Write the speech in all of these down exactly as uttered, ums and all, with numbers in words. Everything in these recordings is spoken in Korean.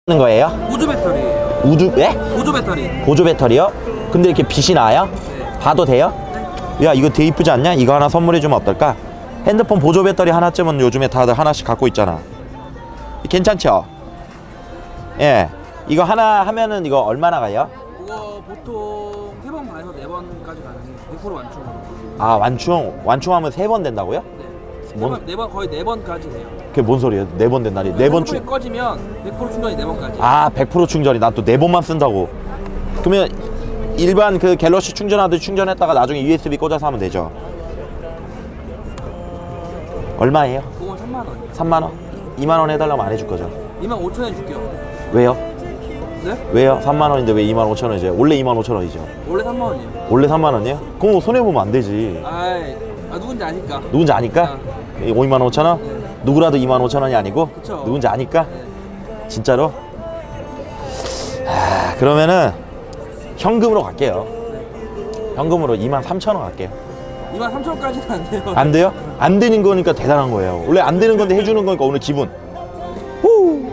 하는 거예요? 보조 배터리예요. 우주, 예? 보조 배터리. 보조 배터리요? 근데 이렇게 빛이 나요? 네. 봐도 돼요? 네. 야, 이거 되게 이쁘지 않냐? 이거 하나 선물해주면 어떨까? 핸드폰 보조 배터리 하나쯤은 요즘에 다들 하나씩 갖고 있잖아. 괜찮죠? 예. 이거 하나 하면은 이거 얼마나 가요? 그거 보통 세 번 반에서 네 번까지 가능해요. 백 퍼센트 완충. 아, 완충. 완충하면 세 번 된다고요? 네. 뭔- 세 번, 네 번, 거의 네 번까지 돼요. 그게 뭔 소리예요? 네 번 된다니? 네 번 충. 충 꺼지면 백 퍼센트 충전이 네 번까지. 아, 백 퍼센트 충전이. 나 또 네 번만 쓴다고. 그러면 일반 그 갤럭시 충전하듯이 충전했다가 나중에 유에스비 꽂아서 하면 되죠. 얼마예요? 그건 삼만 원. 삼만 원? 이만 원 해달라면 안 해줄 거죠? 이만 오천 원 줄게요. 왜요? 네? 왜요? 삼만 원인데 왜 이만 오천 원이죠? 원래 이만 오천 원이죠. 원래 삼만 원이에요. 원래 삼만 원이에요? 그럼 손해보면 안 되지. 아이, 아 누군지 아니까. 누군지 아니까? 이만 오천 원? 네. 누구라도 이만 오천 원이 아니고? 그쵸. 누군지 아니까? 네. 진짜로? 아, 그러면은 현금으로 갈게요. 네. 현금으로 이만 삼천 원 갈게요. 이만 삼천 원까지는 안 돼요. 안 돼요? 안 되는 거니까 대단한 거예요. 원래 안 되는 건데 해주는 거니까 오늘 기분. 후.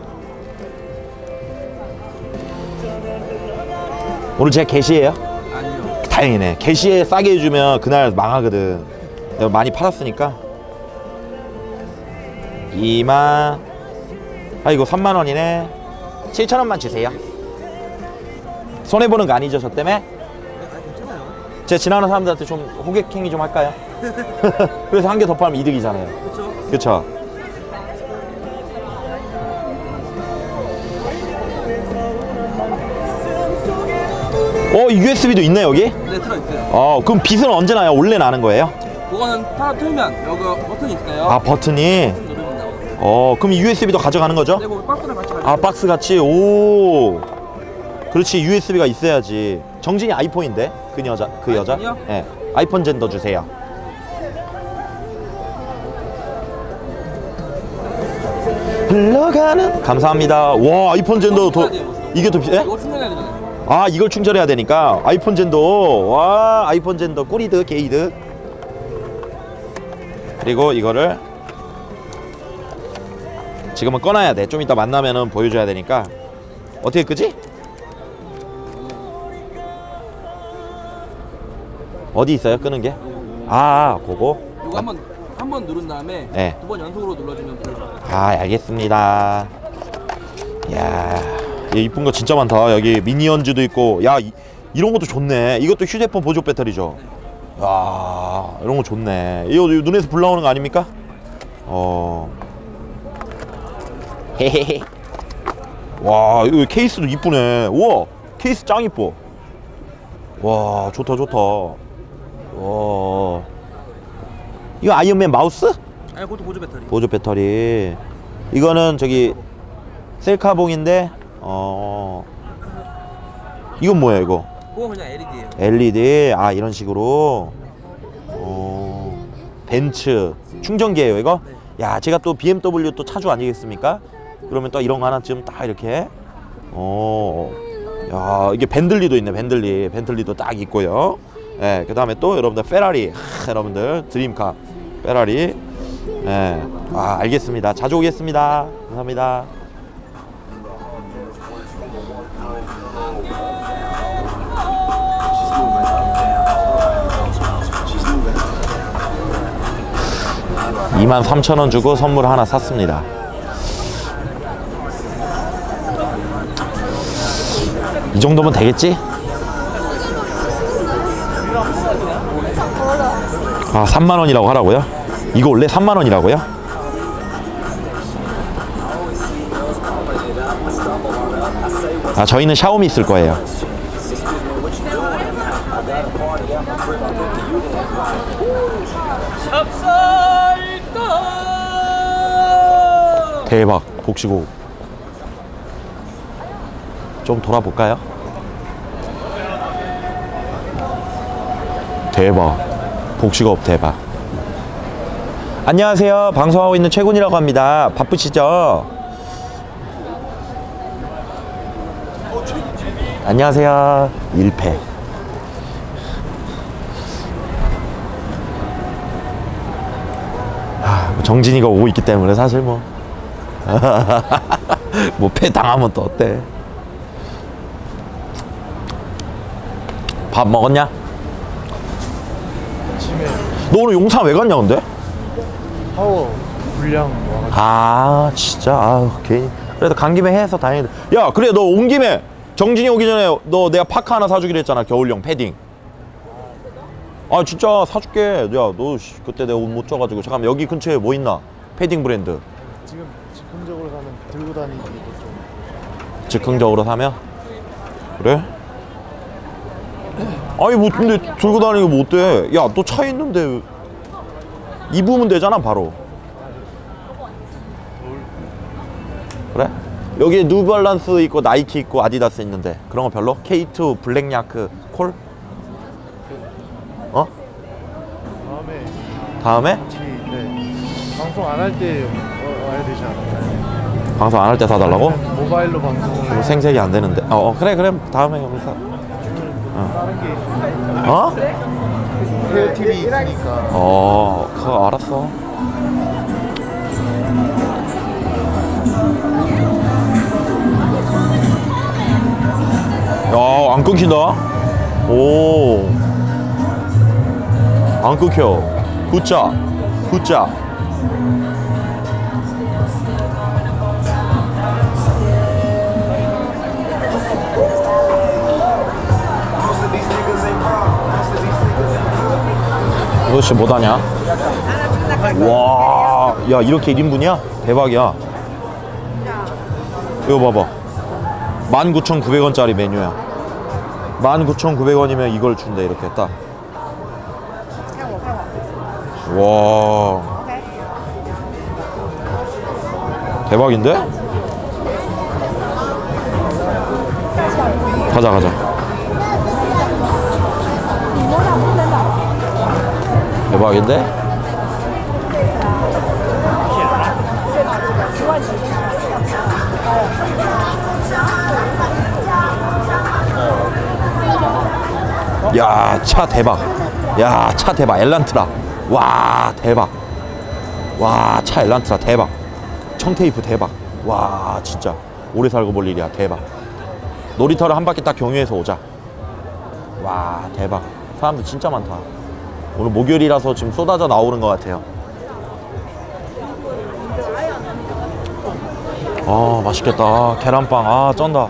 오늘 제가 게시해요? 아니요. 다행이네. 게시에 싸게 해주면 그날 망하거든. 내가 많이 팔았으니까. 이만. 아, 이거 삼만 원이네. 칠천 원만 주세요. 손해보는 거 아니죠, 저 때문에? 아, 괜찮아요. 제가 지나가는 사람들한테 좀 호객행위 좀 할까요? 그래서 한 개 더 팔면 이득이잖아요. 그렇죠. 그쵸? 어, 유에스비도 있네, 여기? 네, 들어있어요. 어, 그럼 빛은 언제 나요? 원래 나는 거예요? 그거는 하나 틀면 여기 버튼이 있어요. 아, 버튼이? 누르면 나와요. 어, 그럼 유에스비도 가져가는 거죠? 네, 그거 박스랑 같이 가지고. 아, 박스 같이? 오. 그렇지, 유에스비가 있어야지. 정진이 아이폰인데? 그 여자, 그 여자? 아이폰이요? 네. 아이폰 젠더 주세요. 흘러가는. 감사합니다. 와, 아이폰 젠더 더, 이게 더 비싸? 이거 충전해야 되잖아요. 아, 이걸 충전해야 되니까. 아이폰 젠더. 와, 아이폰 젠더 꿀이득, 게이득. 그리고 이거를 지금은 꺼놔야 돼. 좀 이따 만나면은 보여줘야 되니까. 어떻게 끄지? 어디 있어요? 끄는 게? 아, 그거? 이거 한번 한 번 누른 다음에 네. 두 번 연속으로 눌러주면 돼요. 아, 알겠습니다. 이야, 얘 이쁜 거 진짜 많다. 여기 미니언즈도 있고. 야, 이, 이런 것도 좋네. 이것도 휴대폰 보조 배터리죠. 야, 이런 거 좋네. 이거 눈에서 불 나오는 거 아닙니까? 어. 헤헤헤. 와, 이거 케이스도 이쁘네. 우와, 케이스 짱 이뻐. 와, 좋다 좋다. 와, 이거 아이언맨 마우스? 아니, 그것도 보조 배터리. 보조 배터리. 이거는 저기 셀카봉인데, 어, 이건 뭐야 이거? 그거 그냥 엘이디예요. 엘이디. 아, 이런 식으로. 어, 벤츠 충전기예요 이거? 네. 야, 제가 또 비엠더블유 또 차주 아니겠습니까? 그러면 또 이런 거 하나쯤 딱 이렇게. 어, 야, 이게 벤틀리도 있네. 벤틀리. 벤틀리도 딱 있고요. 예, 그 다음에 또 여러분들 페라리. 하, 여러분들 드림카 페라리. 예, 아, 알겠습니다. 자주 오겠습니다. 감사합니다. 이만 삼천 원 주고 선물 하나 샀습니다. 이 정도면 되겠지? 아, 삼만 원이라고 하라고요? 이거 원래 삼만 원이라고요? 아, 저희는 샤오미 쓸 거예요. 대박, 복시고. 좀 돌아볼까요? 대박, 복식업 대박. 안녕하세요, 방송하고 있는 최군이라고 합니다. 바쁘시죠? 안녕하세요. 일 패. 정진이가 오고 있기 때문에 사실 뭐 뭐 패 당하면 또 어때? 밥 먹었냐? 아침에 너 오늘 용산 왜 갔냐 근데? 파워 불량 와가지고 아 진짜 아유 괜히 그래도 간 김에 해서 다행이다. 야 그래 너 온 김에 정진이 오기 전에 너 내가 파카 하나 사주기로 했잖아. 겨울용 패딩. 아 진짜 사줄게. 야 너 그때 내가 옷 못 줘가지고. 잠깐만 여기 근처에 뭐 있나? 패딩 브랜드 지금 즉흥적으로 사면 들고 다니기도 좀 즉흥적으로 사면? 그래? 아니 뭐 근데 들고 다니기 뭐 어때? 야 너 차 있는데 입으면 되잖아 바로. 그래? 여기 뉴발란스 있고 나이키 있고 아디다스 있는데 그런 거 별로? 케이 투 블랙야크 콜? 어? 다음에 다음에? 같이 네. 방송 안 할 때 와야 되지 않을까요? 방송 안 할 때 사달라고? 모바일로 방송을 뭐 생색이 안 되는데. 어, 어 그래 그래 다음에 여기 사. 다른 게 어? 헤어 티비 있으니까 어 그거 알았어. 야, 안 끊긴다. 오, 안 끊겨. 굿자, 굿자. 이것이 뭐다냐? 와, 야 이렇게 일 인분이야? 대박이야. 이거 봐봐. 만 구천구백 원짜리 메뉴야. 만 구천구백 원이면 이걸 준대 이렇게 딱. 와. 대박인데? 가자 가자. 대박인데? 야, 차 대박. 야, 차 대박. 엘란트라. 와, 대박. 와, 차 엘란트라 대박. 청테이프 대박. 와, 진짜 오래 살고 볼 일이야. 대박. 놀이터를 한 바퀴 딱 경유해서 오자. 와, 대박. 사람들 진짜 많다. 오늘 목요일이라서 지금 쏟아져 나오는 것 같아요. 아, 맛있겠다. 계란빵. 아, 쩐다.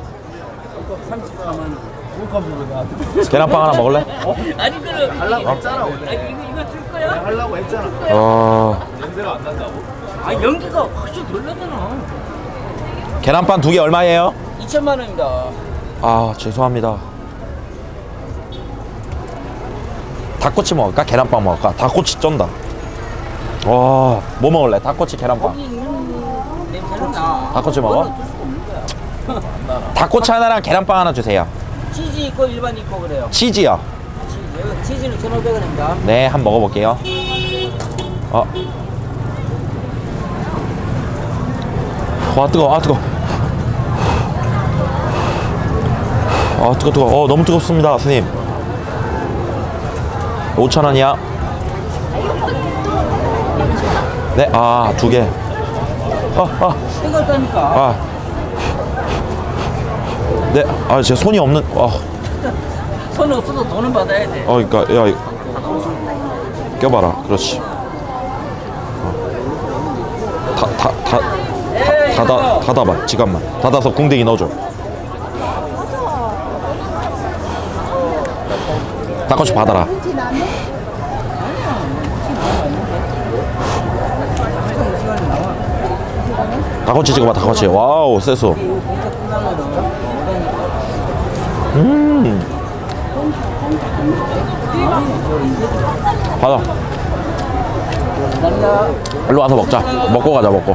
계란빵 하나 먹을래? 아니 그럼 하려고 했잖아 오늘. 아니 이거 이거 줄 거야? 하려고 했잖아. 아, 냄새가 안 난다고? 아 연기가 확실히 덜 나잖아. 계란빵 두 개 얼마예요? 이천만 원입니다. 아, 죄송합니다. 닭꼬치 먹을까? 계란빵 먹을까? 닭꼬치 쩐다. 와, 뭐 먹을래? 닭꼬치 계란빵. 거기 있는 냄새는 나. 닭꼬치 먹어? 그거는 어쩔 수가 없는 거야. 닭꼬치 하나랑 계란빵 하나 주세요. 치즈 있고 일반 있고 그래요. 치즈요. 치즈. 여기 치즈는 천오백 원입니다. 네, 한번 먹어볼게요. 어. 와, 뜨거워. 아, 뜨거워. 아, 뜨거워, 뜨거워. 어, 너무 뜨겁습니다, 스님. 오천 원이야. 네, 아, 두 개. 아, 아, 뜨겁다니까. 아. 네, 아, 제 손이 없는, 아, 손 없어도 돈은 받아야 돼. 어, 그니까, 야, 이거. 껴봐라. 그렇지. 어. 다, 다, 다, 에이, 닫아, 이거. 닫아봐. 지갑만. 닫아서 궁뎅이 넣어줘. 닭꼬치 받아라. 닭꼬치 찍어봐, 닭꼬치. 와우, 세수. 음. 받아. 일로 와서 먹자. 먹고 가자, 먹고.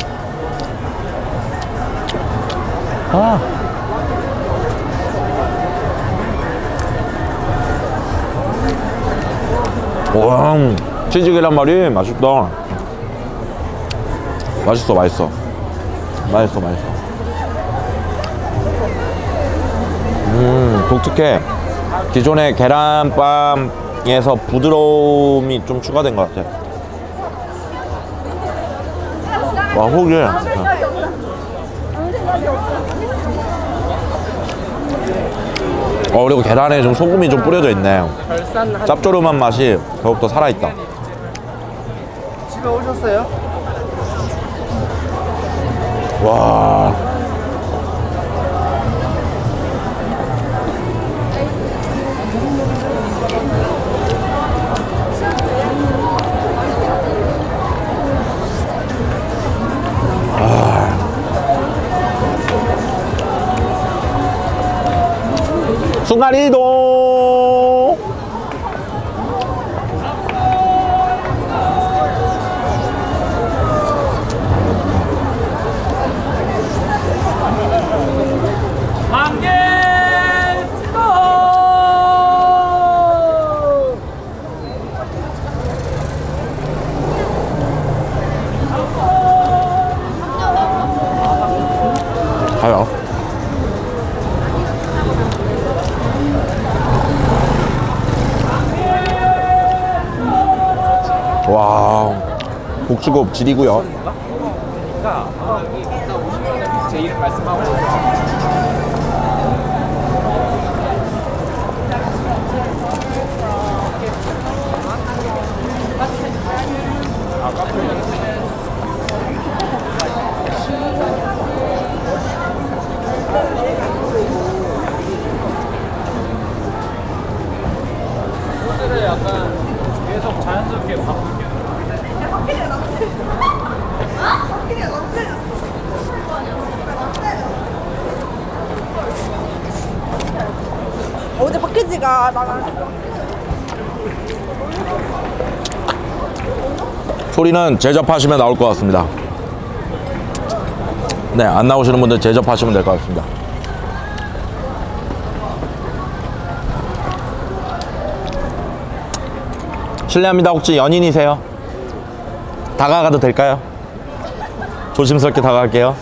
아. 와, 치즈 계란말이 맛있다. 맛있어, 맛있어. 맛있어, 맛있어. 음, 독특해. 기존의 계란빵에서 부드러움이 좀 추가된 것 같아. 와, 호기해. 어 그리고 계란에 좀 소금이 좀 뿌려져 있네. 짭조름한 맛이 더욱더 살아있다. 집에 오셨어요? 와. 순간이동. 가요. 와, 국수급 질이고요. 제 이름 말씀하고 소스를 약간 계속 자연스럽게 바꿀게요. 어제 패키지가 나가. 소리는 제접하시면 나올 것 같습니다. 네, 안 나오시는 분들 제접하시면 될 것 같습니다. 실례합니다. 혹시 연인이세요? 다가가도 될까요? 조심스럽게 다가갈게요.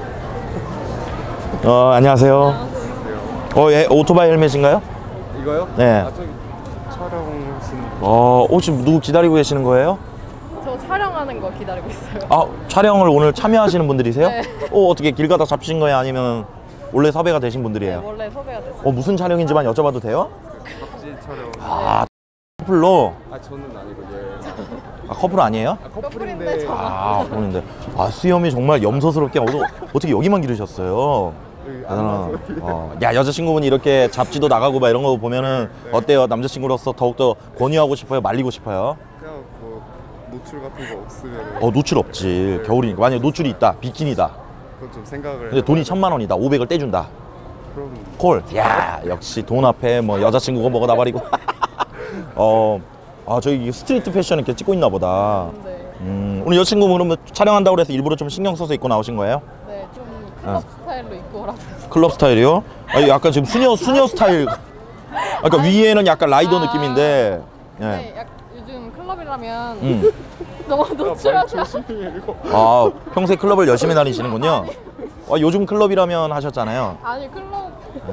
어, 안녕하세요. 어, 예, 오토바이 헬멧인가요? 이거요? 네. 아, 저기 촬영하시는 어, 혹시 누구 기다리고 계시는 거예요? 저 촬영하는 거 기다리고 있어요. 아, 촬영을 오늘 참여하시는 분들이세요? 네. 어, 어떻게 길 가다 잡히신 거예요? 아니면 원래 섭외가 되신 분들이에요? 원래 섭외가 됐어요. 어, 무슨 촬영인지만 여쭤봐도 돼요? 잡지 촬영. 아, 커플로? 아 저는 아니고 예. 아, 커플 아니에요? 아, 커플인데 커플인데. 저- 아, 그런데 아, 수염이 정말 염소스럽게 어서, 어떻게 여기만 기르셨어요? 여기 안 대단하다. 나서. 어. 야, 여자친구분이 이렇게 잡지도 나가고 막 이런 거 보면은 어때요? 남자친구로서 더욱더 권유하고 싶어요? 말리고 싶어요? 그냥 뭐 노출 같은 거 없으면. 어, 노출 없지. 겨울이니까. 만약에 노출이 있다. 비키니다. 그건 좀 생각을. 근데 돈이 해봐야 천만 원이다. 오백을 떼준다. 돼. 그럼 콜. 야, 역시 돈 앞에 뭐 여자친구가 뭐가 나발이고. 어, 아, 저기 스트리트 패션 이렇게 찍고 있나 보다. 네. 음, 오늘 여자친구 그러면 촬영한다고 그래서 일부러 좀 신경 써서 입고 나오신 거예요? 네, 좀 클럽 어. 스타일로 입고 오라고. 클럽 스타일이요? 아, 약간 지금 수녀 수녀 스타일. 아까 위에는 약간 라이더 아. 느낌인데. 예. 네, 약, 요즘 클럽이라면 음. 너무 말 노출하지 조심히 이거. 아, 평소에 클럽을 열심히 다니시는군요. 아, 요즘 클럽이라면 하셨잖아요. 아니 클럽.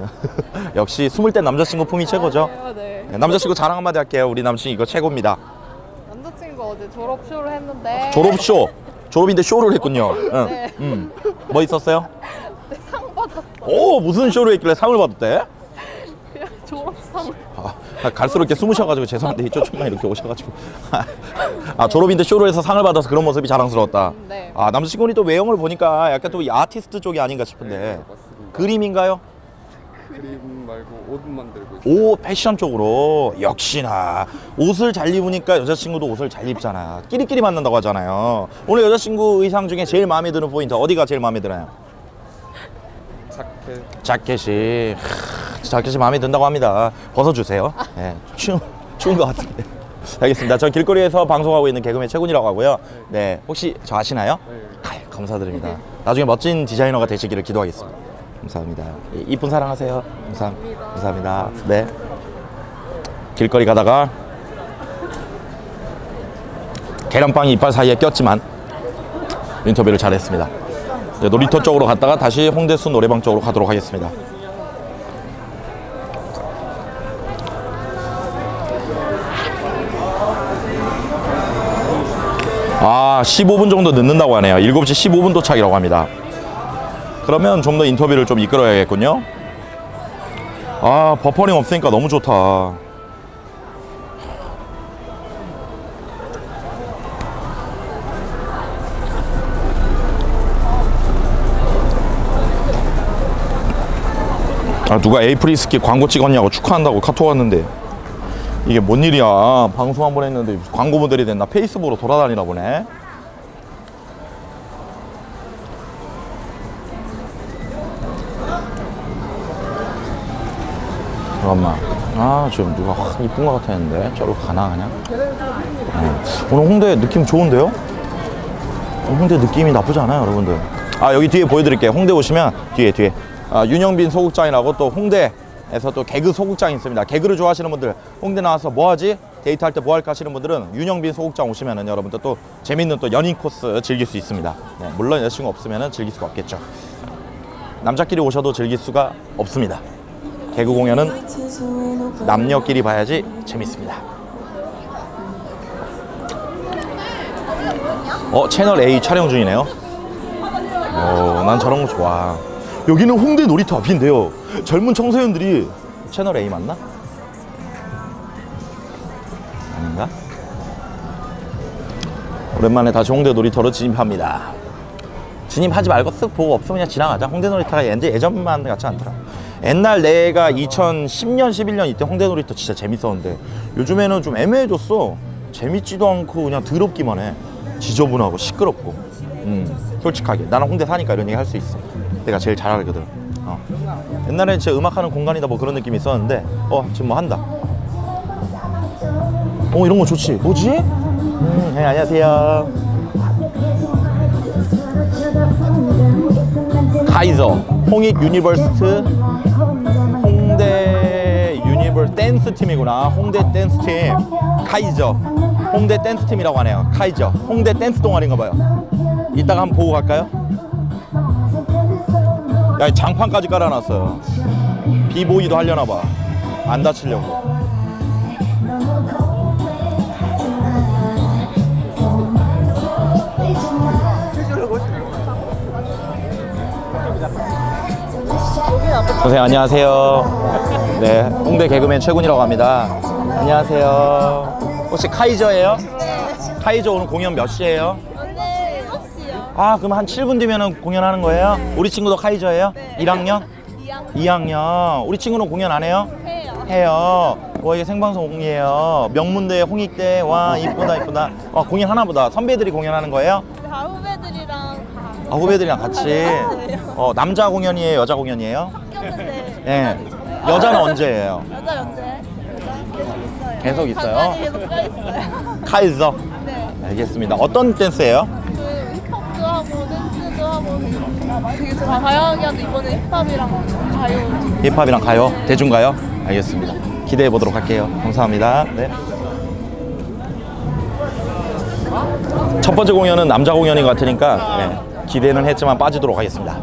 역시 스물 대 남자친구 품이 최고죠. 아, 네. 네, 남자친구 자랑 한마디 할게요. 우리 남친 이거 최고입니다. 남자친구 어제 졸업쇼를 했는데. 졸업쇼. 졸업인데 쇼를 했군요. 응. 네. 음. 뭐 있었어요? 네, 상 받았어. 오, 무슨 쇼를 했길래 상을 받았대? 그냥 졸업상. 아, 갈수록 이렇게 숨으셔가지고 죄송한데 이쪽만 이렇게 오셔가지고. 아, 졸업인데 쇼를 해서 상을 받아서 그런 모습이 자랑스러웠다. 네. 아, 남자친구는 또 외형을 보니까 약간 또 이 아티스트 쪽이 아닌가 싶은데. 네, 맞습니다. 그림인가요? 그림 말고 옷 만들고 있어요. 오, 패션 쪽으로. 역시나 옷을 잘 입으니까 여자친구도 옷을 잘 입잖아. 끼리끼리 만난다고 하잖아요. 오늘 여자친구 의상 중에 제일 마음에 드는 포인트 어디가 제일 마음에 드나요? 자켓. 자켓이 하, 자켓이 마음에 든다고 합니다. 벗어주세요. 네, 추, 추운 것 같은데. 알겠습니다. 저 길거리에서 방송하고 있는 개그맨 최군이라고 하고요. 네, 혹시 저 아시나요? 네. 아유, 감사드립니다. 나중에 멋진 디자이너가 되시기를 기도하겠습니다. 감사합니다. 이- 이쁜 사랑하세요. 감사, 감사합니다. 네. 길거리 가다가 계란빵이 이빨 사이에 꼈지만 인터뷰를 잘했습니다. 이제 놀이터 쪽으로 갔다가 다시 홍대수 노래방 쪽으로 가도록 하겠습니다. 아, 십오 분 정도 늦는다고 하네요. 일곱 시 십오 분 도착이라고 합니다. 그러면 좀 더 인터뷰를 좀 이끌어야겠군요. 아, 버퍼링 없으니까 너무 좋다. 아, 누가 에이프리스키 광고 찍었냐고 축하한다고 카톡 왔는데 이게 뭔 일이야. 방송 한번 했는데 광고 모델이 됐나. 페이스북으로 돌아다니나 보네. 잠깐만. 아, 지금 누가 확 이쁜 것 같았는데 저로 가나 그냥. 어. 오늘 홍대 느낌 좋은데요? 홍대 느낌이 나쁘지 않아요, 여러분들. 아, 여기 뒤에 보여드릴게요. 홍대 오시면 뒤에 뒤에 아, 윤영빈 소극장이라고 또 홍대에서 또 개그 소극장이 있습니다. 개그를 좋아하시는 분들, 홍대 나와서 뭐하지? 데이트할 때 뭐할까 하시는 분들은 윤영빈 소극장 오시면은 여러분들 또 재밌는 또 연인 코스 즐길 수 있습니다. 네, 물론 여자친구 없으면은 즐길 수가 없겠죠. 남자끼리 오셔도 즐길 수가 없습니다. 개그 공연은 남녀끼리 봐야지 재밌습니다. 어, 채널 A 촬영 중이네요. 어, 난 저런 거 좋아. 여기는 홍대 놀이터 앞인데요. 젊은 청소년들이 채널 A 맞나? 아닌가? 오랜만에 다시 홍대 놀이터로 진입합니다. 진입하지 말고 쓱 보고 없으면 그냥 지나가자. 홍대 놀이터가 예전, 예전만 같지 않더라. 옛날 내가 이천십 년, 십일 년 이때 홍대 놀이터 진짜 재밌었는데 요즘에는 좀 애매해졌어. 재밌지도 않고 그냥 더럽기만 해. 지저분하고 시끄럽고. 음, 솔직하게 나는 홍대 사니까 이런 얘기 할 수 있어. 내가 제일 잘 알거든. 어. 옛날에는 진짜 음악하는 공간이다 뭐 그런 느낌이 있었는데 어, 지금 뭐 한다. 어, 이런 거 좋지. 뭐지? 음, 네, 안녕하세요. 카이저 홍익 유니버스트 홍대 유니버스 댄스 팀이구나. 홍대 댄스 팀 카이저 홍대 댄스 팀이라고 하네요. 카이저 홍대 댄스 동아리인가 봐요. 이따가 한번 보고 갈까요? 야, 장판까지 깔아놨어요. 비보이도 하려나 봐. 안 다치려고. 선생님 안녕하세요. 네, 홍대 개그맨 최군이라고 합니다. 안녕하세요. 혹시 카이저예요? 네. 카이저 오늘 공연 몇 시에요? 오늘 일곱 시요. 아, 그럼 한 칠 분 뒤면 공연하는 거예요? 네. 우리 친구도 카이저예요? 네. 일 학년? 이 학년. 이 학년. 우리 친구는 공연 안 해요? 해요. 해요. 와, 이게 생방송이에요. 명문대, 홍익대. 와, 이쁘다, 이쁘다. 와, 공연 하나 보다. 선배들이 공연하는 거예요? 다 후배들이랑 다. 아, 후배들이랑 같이. 어, 남자 공연이에요? 여자 공연이에요? 바뀌었는데. 예. 여자는 언제예요? 여자 연재. 여자 계속 계속 있어요. 있어요? 간간히 계속 껴 있어요. 카이저. 네. 알겠습니다. 어떤 댄스예요? 그 힙합도 하고 댄스도 하고 되게, 되게 다 다양하게 하는데 이번에 힙합이랑 가요. 힙합이랑 가요? 대중가요? 알겠습니다. 기대해 보도록 할게요. 감사합니다. 네. 첫 번째 공연은 남자 공연인 것 같으니까 네, 기대는 했지만 빠지도록 하겠습니다.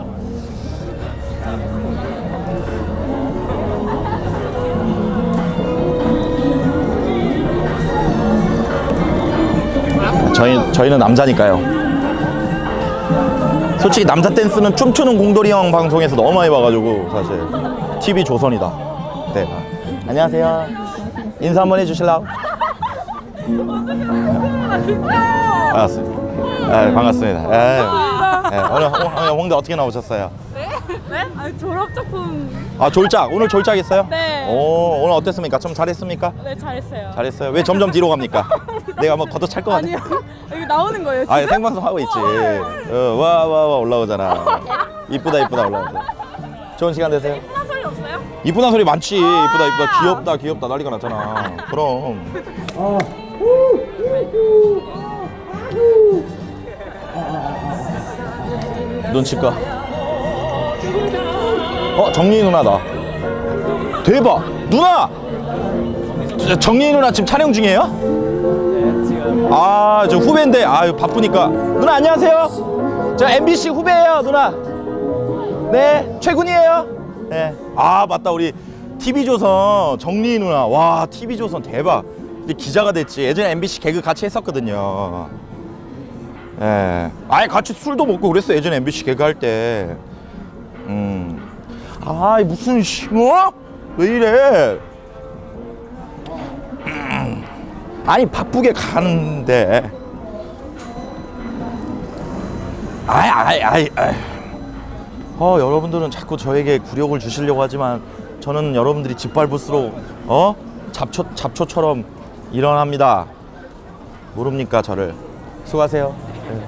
저희, 저희는 남자니까요. 솔직히 남자 댄스는 춤추는 공돌이 형 방송에서 너무 많이 봐가지고 사실 티비 조선이다. 네. 안녕하세요. 인사 한번 해주실라고? 반갑습니다. 네, 반갑습니다. 네. 네, 오늘, 오늘 홍대 어떻게 나오셨어요? 네? 네? 아니 졸업 작품. 아, 졸작. 오늘 졸작했어요? 네. 오, 오늘 어땠습니까? 좀 잘했습니까? 네 잘했어요. 잘했어요. 왜 점점 뒤로 갑니까? 내가 뭐 걷어찰 것 같아. 아니요. 여기 나오는 거예요. 아, 생방송 하고 있지. 어, 와, 와, 와 올라오잖아. 이쁘다, 이쁘다 올라오잖아. 좋은 시간 되세요. 이쁜 소리 없어요? 이쁘다 소리 많지. 이쁘다, 이쁘다, 귀엽다, 귀엽다 난리가 났잖아. 그럼. 눈치까. 어, 정리희 누나다. 대박. 누나. 정리희 누나 지금 촬영 중이에요? 네, 지금. 아, 저 후배인데 아유 바쁘니까. 누나 안녕하세요. 저 엠비씨 후배예요, 누나. 네, 최군이에요. 네. 아, 맞다. 우리 티비조선 정리희 누나. 와, 티비조선 대박. 이제 기자가 됐지. 예전에 엠비씨 개그 같이 했었거든요. 예. 네. 아예 같이 술도 먹고 그랬어. 예전에 엠비씨 개그 할 때. 음. 아, 무슨 씨, 뭐? 왜 이래? 음. 아니 바쁘게 가는데. 아이 아이 아이 아이. 어 여러분들은 자꾸 저에게 굴욕을 주시려고 하지만 저는 여러분들이 짓밟을수록 어 잡초 잡초처럼 일어납니다. 모릅니까 저를? 수고하세요. 네.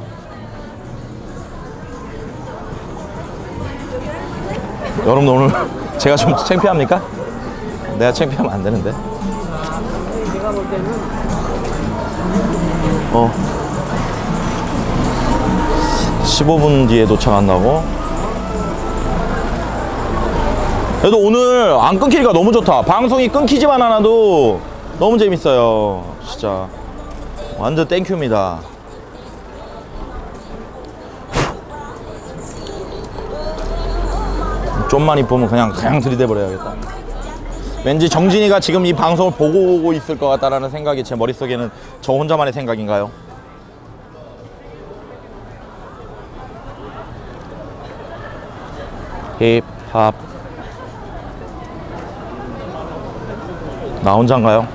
여러분 오늘 제가 좀 창피합니까? 내가 창피하면 안 되는데. 어. 십오 분 뒤에 도착한다고? 그래도 오늘 안 끊기니까 너무 좋다. 방송이 끊기지만 않아도 너무 재밌어요. 진짜 완전 땡큐입니다. 좀만 이쁘면 그냥 그냥 들이대 버려야겠다. 왠지 정진이가 지금 이 방송을 보고 오고 있을 것 같다라는 생각이 제 머릿속에는 저 혼자만의 생각인가요? 힙합. 나 혼자인가요?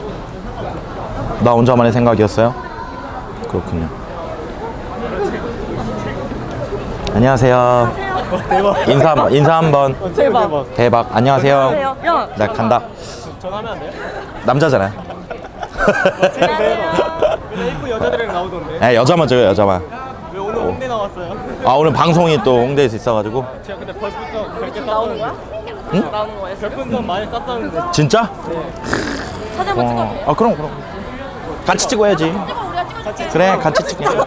나 혼자만의 생각이었어요? 그렇군요. 안녕하세요. 대박. 인사 한번 인사 한번. 대박. 대박. 안녕하세요. 안녕하세요. 야. 나 간다. 전화하면 안 돼요? 남자잖아요. 근데 이쁜 여자들이랑 나오던데. 네, 여자만 줘요, 여자만. 왜 오늘 홍대 나왔어요? 아 오늘 방송이 또 홍대에서 있어가지고. 제가 근데 별풍선 백 개 나오는 거야? 쌌었는데. 응? 나오는 거야? 별풍선 많이 쌌었는데. 진짜? 사진 한번 찍어도 어. 돼요? 아 그럼 그럼. 같이 찍어야지. 찍어 우리가 찍어줄게. 그래, 같이 찍게. 하나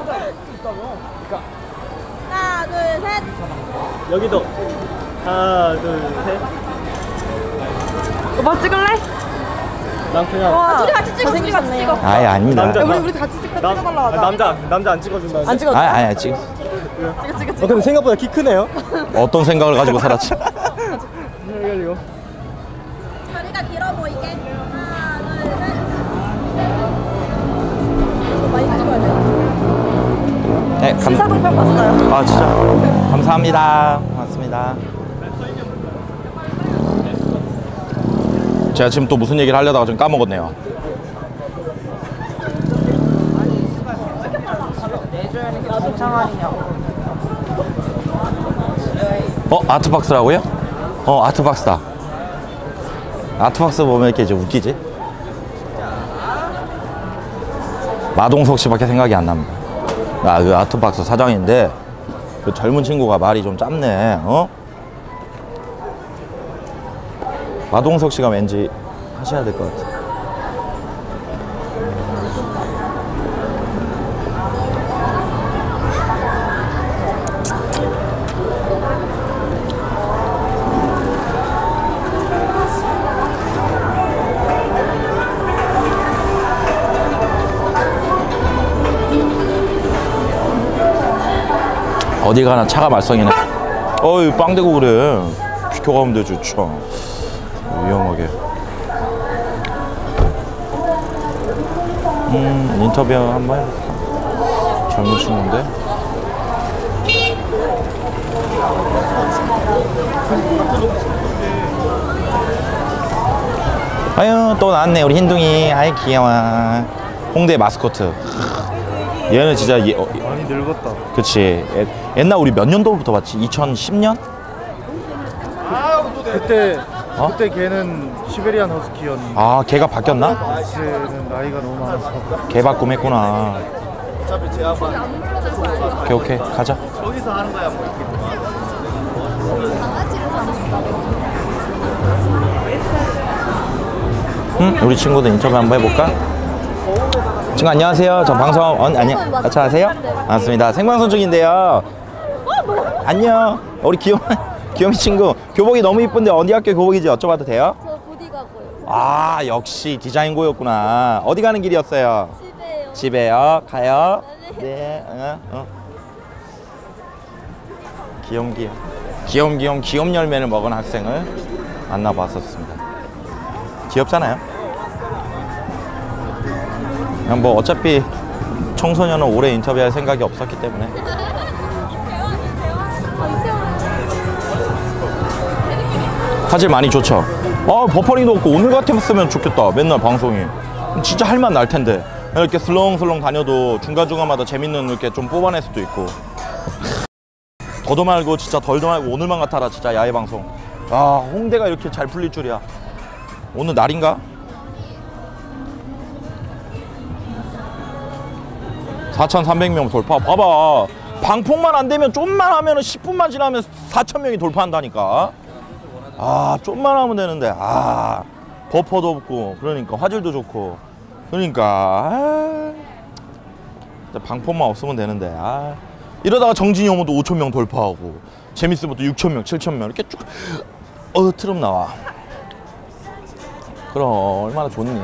둘 셋. 여기도. 하나, 둘, 셋. 오빠 찍을래? 난 그냥. 와. 둘이 같이 찍어. 둘이 같이 찍어. 아예 아닙니다. 남자. 야, 우리 우리 같이 찍다 남, 찍어달라 하자. 남자, 남자 안 찍어준다. 안 찍어도 아 돼? 아니 찍. 찍어 찍어 어, 찍어. 근데 생각보다 키 크네요. 어떤 생각을 가지고 살았지? 이거. 다리가 길어 보이게. 하나 둘 셋. 많이 찍어야 돼. 네, 감. 시사동편 봤어요. 아 진짜. 감사합니다. 고맙습니다. 제가 지금 또 무슨 얘기를 하려다가 좀 까먹었네요. 어? 아트박스라고요? 어 아트박스다. 아트박스 보면 이렇게 이제 웃기지? 마동석 씨밖에 생각이 안 납니다. 아, 그 아트박스 사장인데 그 젊은 친구가 말이 좀 짧네. 어? 마동석 씨가 왠지 하셔야 될 것 같아. 어디 가나 차가 말썽이네. 어이 빵 대고 그래. 비켜가면 되지 참. 위험하게. 음 인터뷰 한번 해볼까? 젊은 친구인데. 아유 또 나왔네 우리 흰둥이. 아이 귀여워. 홍대 마스코트. 얘는 진짜 예, 어, 많이 늙었다. 그치. 예, 옛날 우리 몇 년도부터 봤지? 이천십 년? 그때 어? 그때 걔는 시베리안 허스키였는데 아 걔가 바뀌었나? 이제는 나이가 너무 많아서. 걔 바꿈했구나. 오케이 오케이 가자. 거기서 하는 거야 뭐 응? 우리 친구들 인터뷰 한번 해볼까? 친구 안녕하세요. 저 방송 어, 안녕. 같이 하세요? 반갑습니다. 생방송 중인데요. 안녕. 우리 귀염 귀염이 친구 교복이 너무 이쁜데 어디 학교 교복이지 여쭤봐도 돼요? 저 부디 가고요. 아 역시 디자인고였구나. 어디 가는 길이었어요? 집에요. 집에요. 가요. 네. 어, 어. 귀염귀염 귀염귀염 귀염 열매를 먹은 학생을 만나봤었습니다. 귀엽잖아요. 그냥 뭐 어차피 청소년은 오래 인터뷰할 생각이 없었기 때문에. 화질 많이 좋죠. 아 버퍼링도 없고 오늘 같았으면 좋겠다. 맨날 방송이 진짜 할맛 날 텐데 이렇게 슬렁슬렁 다녀도 중간중간마다 재밌는 이렇게 좀 뽑아낼 수도 있고. 더도 말고 진짜 덜도 말고 오늘만 같아라 진짜 야외 방송. 아 홍대가 이렇게 잘 풀릴 줄이야. 오늘 날인가? 사천삼백 명 돌파. 봐봐 방폭만 안 되면 좀만 하면 십 분만 지나면 사천 명이 돌파한다니까. 아 좀만 하면 되는데 아 버퍼도 없고 그러니까 화질도 좋고 그러니까 아, 방폭만 없으면 되는데 아 이러다가 정진이 오면 오천 명 돌파하고 재밌으면 또 육천 명 칠천 명 이렇게 쭉 어 트럼 나와. 그럼 얼마나 좋니.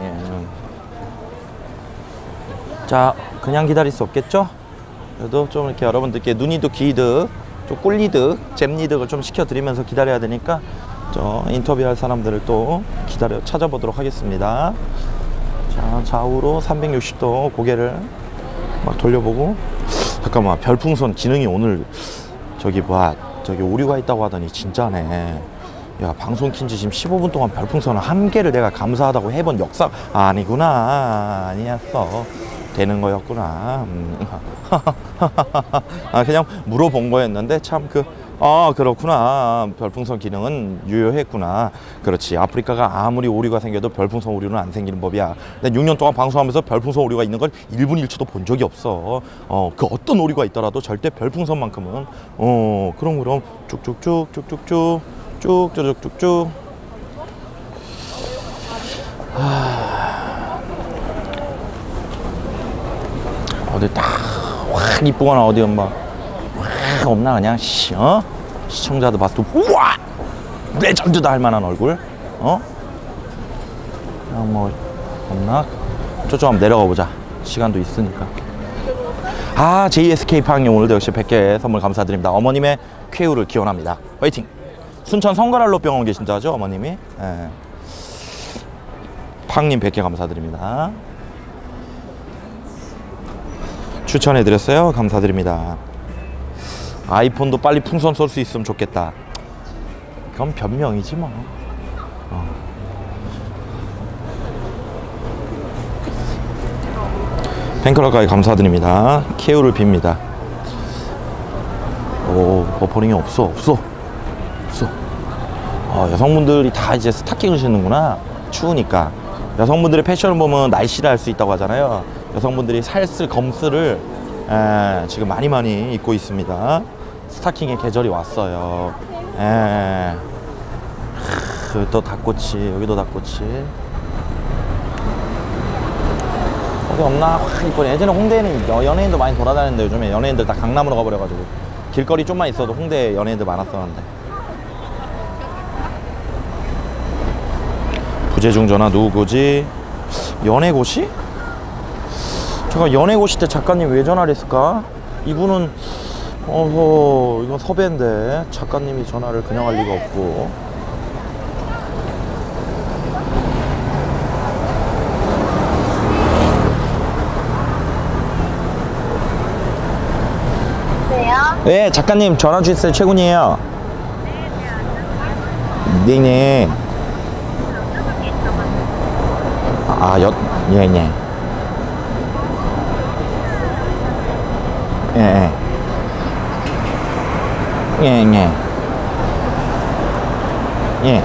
자 그냥 기다릴 수 없겠죠? 그래도 좀 이렇게 여러분들께 눈이득 귀이득 좀 꿀이득 잼이득을 좀 시켜드리면서 기다려야 되니까 저 인터뷰할 사람들을 또 기다려 찾아보도록 하겠습니다. 자 좌우로 삼백육십 도 고개를 막 돌려보고. 잠깐만 별풍선 기능이 오늘 저기 뭐야 저기 오류가 있다고 하더니 진짜네. 야 방송 킨지 지금 십오 분 동안 별풍선을 한 개를 내가 감사하다고 해본 역사 아니구나. 아니었어. 되는 거였구나. 음. 아 그냥 물어본 거였는데 참 그 아 그렇구나. 별풍선 기능은 유효했구나. 그렇지 아프리카가 아무리 오류가 생겨도 별풍선 오류는 안 생기는 법이야. 근데 육 년 동안 방송하면서 별풍선 오류가 있는 걸 일 분 일 초도 본 적이 없어. 어 그 어떤 오류가 있더라도 절대 별풍선만큼은 어 그럼 그럼 쭉쭉쭉 쭉쭉쭉 쭉쭉쭉쭉. 하... 어디 딱 확 이쁘거나 어디 엄마 확 없나 그냥 시, 어? 시청자들 봤을 때 우와 레전드다 할 만한 얼굴 어? 그냥 뭐 없나? 저쪽 한번 내려가 보자. 시간도 있으니까. 아 제이에스케이 팡님 오늘도 역시 백 개 선물 감사드립니다. 어머님의 쾌유를 기원합니다. 화이팅. 순천 성가랄로병원 계신다죠 어머님이. 예. 팡님 백 개 감사드립니다. 추천해드렸어요. 감사드립니다. 아이폰도 빨리 풍선 쏠 수 있으면 좋겠다. 그건 변명이지 뭐. 어. 팬클럽까지 감사드립니다. 케우를 빕니다. 오 버퍼링이 없어 없어 없어. 아, 여성분들이 다 이제 스타킹을 신는구나. 추우니까. 여성분들의 패션을 보면 날씨를 알 수 있다고 하잖아요. 여성분들이 살쓸 검스를 에, 지금 많이 많이 입고 있습니다. 스타킹의 계절이 왔어요. 에. 하, 여기 또 닭꼬치, 여기도 닭꼬치. 어디 없나? 확 이쁘네. 예전에 홍대에는 여, 연예인도 많이 돌아다녔는데 요즘에 연예인들 다 강남으로 가버려가지고 길거리 좀만 있어도 홍대에 연예인들 많았었는데. 부재중 전화 누구지? 연애고시? 제가 연애고시 때 작가님 왜 전화를 했을까? 이분은 어허 이건 섭외인데 작가님이 전화를 그냥 할 리가 없고. 네 작가님 전화 주셨어요. 최군이에요. 네네. 아, 여, 예, 예. 예, 예. 예, 예. 예.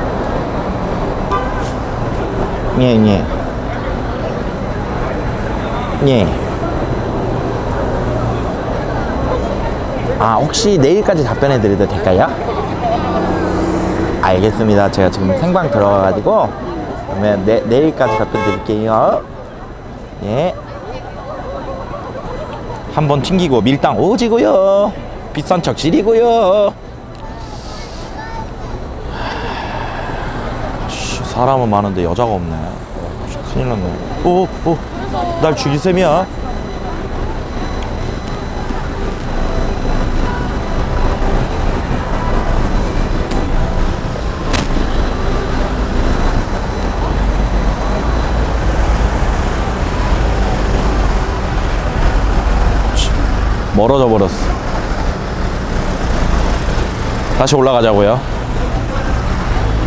예, 예. 예. 아, 혹시 내일까지 답변해 드려도 될까요? 알겠습니다. 제가 지금 생방 들어가가지고 그러면 내, 내일까지 답변 드릴게요. 예. 한번 튕기고 밀당 오지고요. 비싼 척 지리고요. 사람은 많은데 여자가 없네. 큰일 났네. 오, 오, 날 죽일 셈이야. 멀어져 버렸어. 다시 올라가자고요.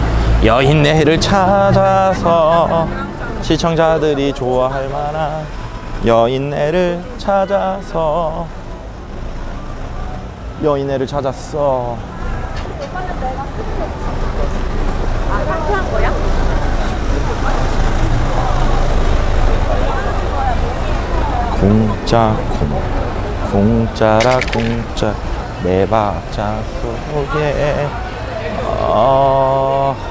여인네를 찾아서 시청자들이 좋아할 만한 여인네를 찾아서 여인네를 찾았어. 아, 상쾌한 거야? 공짜 공 공짜라 공짜 내 박자 속에 어...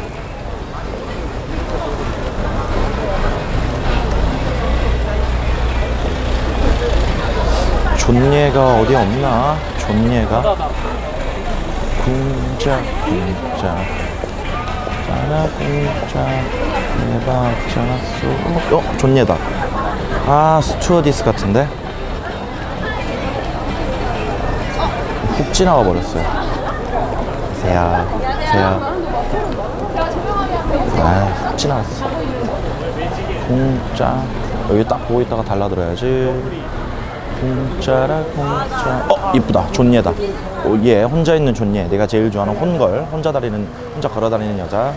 존예가 어디 없나? 존예가 공짜 공짜 짜라 공짜 내 박자 속 어? 존예다. 아, 스튜어디스 같은데? 훅 지나가 버렸어요. 세야, 세야. 아, 훅 지나갔어. 공짜. 여기 딱 보고 있다가 달라들어야지. 공짜라, 공짜. 어, 이쁘다. 존예다. 오, 예, 혼자 있는 존예. 내가 제일 좋아하는 혼걸. 혼자 다니는, 혼자 걸어 다니는 여자.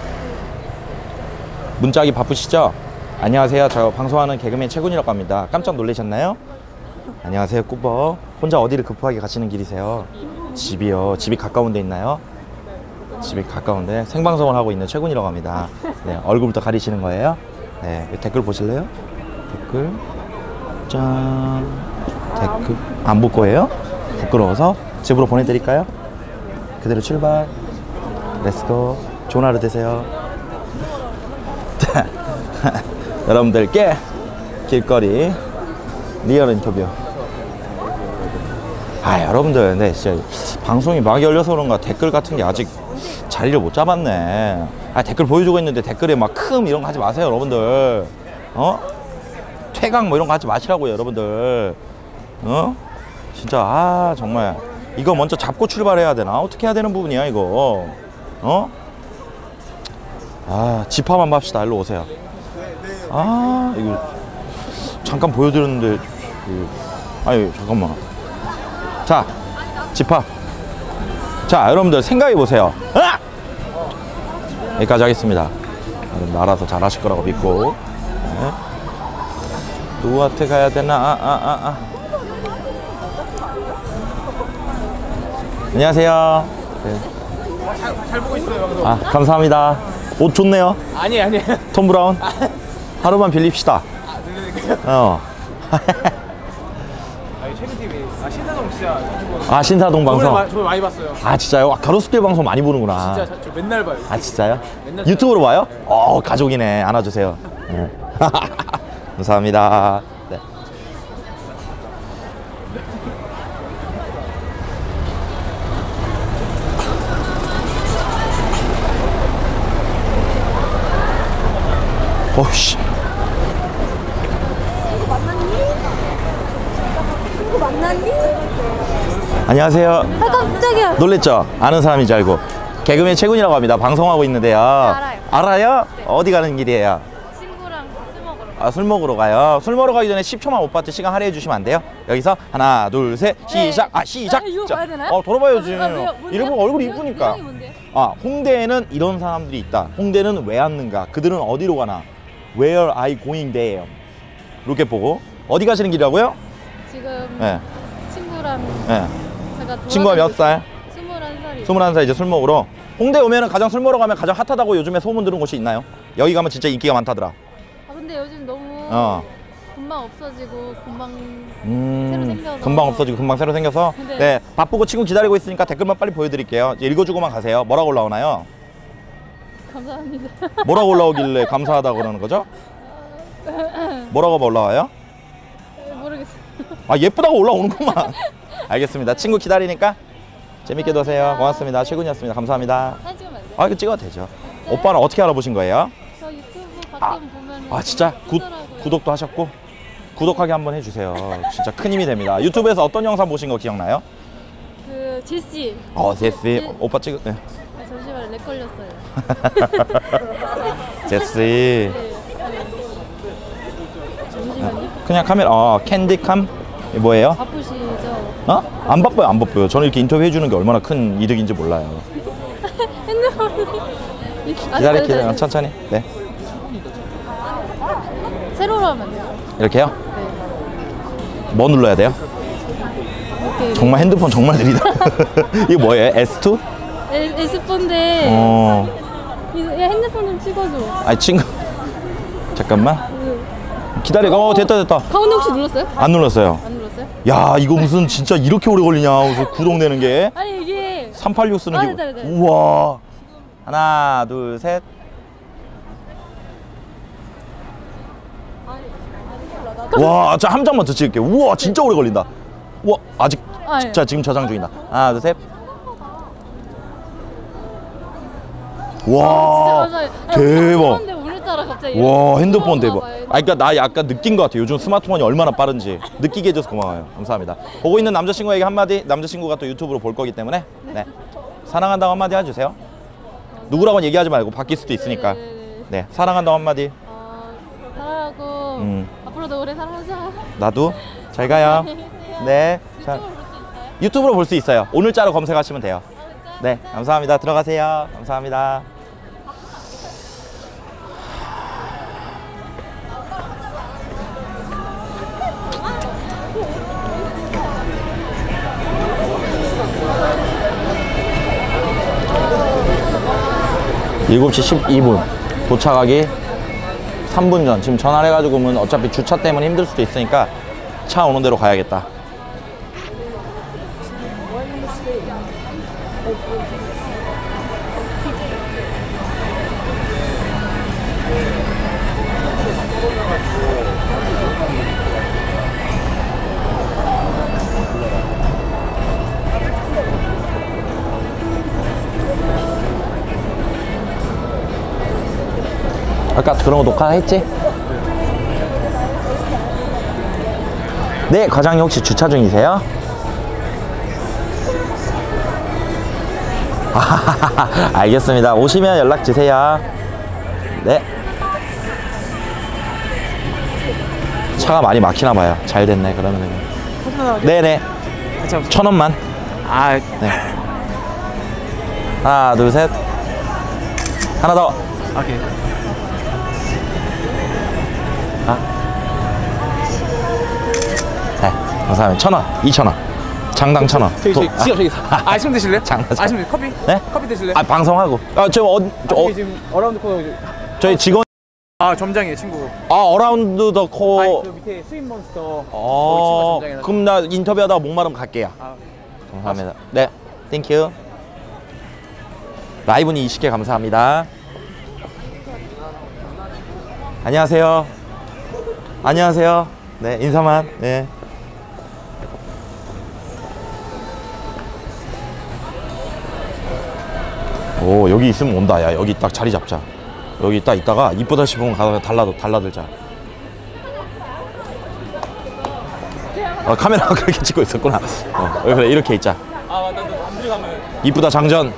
문짝이 바쁘시죠? 안녕하세요. 저 방송하는 개그맨 최군이라고 합니다. 깜짝 놀라셨나요? 안녕하세요. 꾸버. 혼자 어디를 급하게 가시는 길이세요? 집이요. 집이 가까운 데 있나요? 집이 가까운데 생방송을 하고 있는 최군이라고 합니다. 네, 얼굴부터 가리시는 거예요? 네, 댓글 보실래요? 댓글. 짠. 댓글. 안 볼 거예요? 부끄러워서 집으로 보내드릴까요? 그대로 출발. 렛츠고. 좋은 하루 되세요. 여러분들께 길거리 리얼 인터뷰. 아, 여러분들, 근데 진짜 방송이 막 열려서 그런가 댓글 같은 게 아직 자리를 못 잡았네. 아, 댓글 보여주고 있는데 댓글에 막 큼 이런 거 하지 마세요, 여러분들. 어? 퇴강 뭐 이런 거 하지 마시라고요, 여러분들. 어? 진짜 아, 정말 이거 먼저 잡고 출발해야 되나? 어떻게 해야 되는 부분이야, 이거? 어? 아, 집합 한번 합시다. 일로 오세요. 아, 이거 잠깐 보여드렸는데 그, 아유, 잠깐만. 자, 집합. 자, 여러분들 생각해 보세요. 아! 여기까지 하겠습니다. 여러분들 알아서 잘 하실 거라고 믿고. 네. 누구한테 가야 되나? 아, 아, 아, 아. 안녕하세요. 네. 잘, 잘 보고 있어요. 아, 감사합니다. 옷 좋네요. 아니 아니. 톰 브라운. 하루만 빌립시다. 아, 그러니까. 어. 아니 최근 티비. 아 신사동 진짜. 아, 신사동 방송. 저번에 저 많이 봤어요. 아, 진짜요? 아, 가로수길 방송 많이 보는구나. 진짜 저, 저 맨날 봐요. 아, 진짜요? 맨날 유튜브로 봐요? 어, 가족이네. 안아주세요. 네. 감사합니다. 네. 어우씨. 친구 만났니? 안녕하세요. 아, 깜짝이야. 놀랬죠? 아는 사람인 줄 알고. 개그맨 최군이라고 합니다. 방송하고 있는데요. 알아요. 알아요? 어디 가는 길이에요? 친구랑 술 먹으러. 아, 술 먹으러 가요. 술 먹으러 가기 전에 십 초만 오빠한테 시간 할애해 주시면 안 돼요? 여기서 하나, 둘, 셋, 시작. 아, 시작. 아, 이거 자, 봐야 되나요? 어, 돌아봐야지. 아, 왜요? 뭔데요? 이러면 얼굴이 내- 이쁘니까. 내용이 뭔데요? 아, 홍대에는 이런 사람들이 있다. 홍대는 왜 왔는가? 그들은 어디로 가나? Where are you going there? 이렇게 보고. 어디 가시는 길이라고요? 지금 네. 친구랑 네. 제가 친구가 몇 살? 스물한 살이요. 스물한 살 이제 술 먹으러. 홍대 오면은 가장 술 먹으러 가면 가장 핫하다고 요즘에 소문 들은 곳이 있나요? 여기 가면 진짜 인기가 많다더라. 아, 근데 요즘 너무 어. 금방 없어지고 금방 음, 새로 생겨서. 금방 없어지고 금방 새로 생겨서. 네. 네, 바쁘고 친구 기다리고 있으니까 댓글만 빨리 보여드릴게요. 이제 읽어주고만 가세요. 뭐라고 올라오나요? 감사합니다. 뭐라고 올라오길래 감사하다고 그러는 거죠? 뭐라고 올라와요? 모르겠어요. 아, 예쁘다고 올라오는구만. 알겠습니다. 친구 기다리니까 재밌게 노세요. 고맙습니다. 최군이었습니다. 감사합니다. 사진 찍으면 안 돼요? 아, 이거 찍어도 되죠. 오빠는 어떻게 알아보신 거예요? 저 유튜브 가끔 보면 아, 진짜 구, 뜨더라고요. 구독도 하셨고 구독하기 한번 해주세요. 진짜 큰 힘이 됩니다. 유튜브에서 어떤 영상 보신 거 기억나요? 그 제시. 어, 제시. 오빠 찍. 네. 아, 잠시만 렉 걸렸어요. 제시. 네. 잠시만요. 그냥 카메라. 어, 캔디캄. 이게 뭐예요? 바쁘시죠? 어? 안 바빠요, 안 바빠요. 저는 이렇게 인터뷰 해주는 게 얼마나 큰 이득인지 몰라요. 핸드폰이 기다려 기다려 천천히. 네. 세로로 하면 돼요. 이렇게요? 네. 뭐 눌러야 돼요? 이렇게. 정말 핸드폰 정말 느리다. 이거 뭐예요? 에스 투? 에스포인데 어. 핸드폰 좀 찍어줘. 아 친구. 잠깐만. 기다려. 어 됐다 됐다. 가운데 혹시 눌렀어요? 안 눌렀어요. 안 눌렀어요? 야 이거 무슨 진짜 이렇게 오래 걸리냐? 무슨 구동되는 게. 아니 이게 삼팔육 쓰는 아, 게. 됐다, 됐다. 우와. 하나 둘 셋. 와, 자 한 장만 더 찍을게요. 우와, 진짜 오래 걸린다. 우와, 아직 아, 예. 자 지금 저장 중이다. 하나, 둘, 셋. 와, 진짜 맞아요. 대박. 근데 오늘따라 갑자기 와, 핸드폰 이렇게 대박. 봐봐요. 아, 그러니까 나 약간 느낀 것 같아요. 요즘 스마트폰이 얼마나 빠른지 느끼게 해줘서 고마워요. 감사합니다. 보고 있는 남자친구에게 한마디. 남자친구가 또 유튜브로 볼 거기 때문에 네, 사랑한다고 한마디 해주세요. 누구라고는 얘기하지 말고 바뀔 수도 있으니까. 네네네. 네, 사랑한다고 한마디. 어, 사랑하고 음. 앞으로도 오래 살아보자. 나도 잘 가요. 네. 자, 유튜브로 볼 수 있어요? 유튜브로 볼 수 있어요. 오늘자로 검색하시면 돼요. 네, 감사합니다. 들어가세요. 감사합니다. 일곱 시 십이 분 도착하기 삼 분 전. 지금 전화를 해가지고 어차피 주차 때문에 힘들 수도 있으니까 차 오는 대로 가야겠다. 아까 그런 거 녹화했지? 네, 과장님 혹시 주차 중이세요? 알겠습니다. 오시면 연락 주세요. 네. 차가 많이 막히나 봐요. 잘 됐네. 그러면 네네. 천 원만. 아, 네. 하나, 둘, 셋. 하나 더. 오케이. 네, 감사합니다. 천 원, 이천 원. 장당 천 원. 저기 저기 도- 지금 저기 있어. 아이스크림 드실래요? 장난, 장난. 아이스크림 커피? 네? 커피 드실래요? 아, 방송하고. 아, 저, 어, 저, 어, 저기 지금 어라운드 코너. 저희 직원. 아, 점장이에요, 친구. 아, 어라운드 더 코. 아니, 저 밑에 스윗 몬스터. 어, 거기 친구가 점장이라서. 그럼 나 인터뷰하다가 목마르면 갈게요. 아, 감사합니다. 네, 땡큐. 라이브니 이십 개 감사합니다. 안녕하세요. 안녕하세요. 네, 인사만. 네. 오, 여기 있으면 온다. 야, 여기 딱 자리 잡자. 여기 딱 있다가 이쁘다 싶으면 가서 달라도 달라들자. 어, 카메라가 그렇게 찍고 있었구나. 어, 그래, 이렇게 있자. 아, 맞다. 너 남들이 가면. 이쁘다 장전.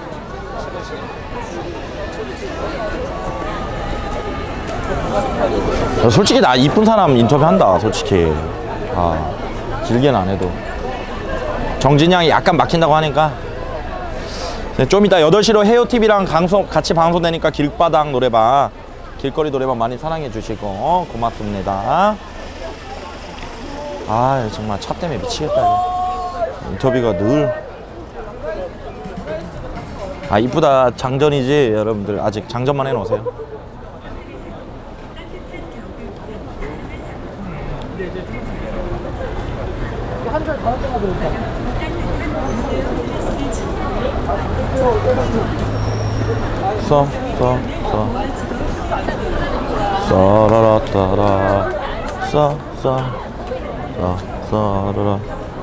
어, 솔직히 나 이쁜 사람 인터뷰한다. 솔직히. 아, 길게는 안 해도. 정진이 형이 약간 막힌다고 하니까. 네, 좀 이따 여덟 시로 헤어티비랑 방송, 같이 방송되니까 길바닥 노래방, 길거리 노래방 많이 사랑해 주시고 어, 고맙습니다. 아, 정말 차 때문에 미치겠다. 이거. 인터뷰가 늘. 아, 이쁘다 장전이지. 여러분들 아직 장전만 해놓으세요. 써, 써, 써. 써라라따라. 써, 써. 써, 써라라.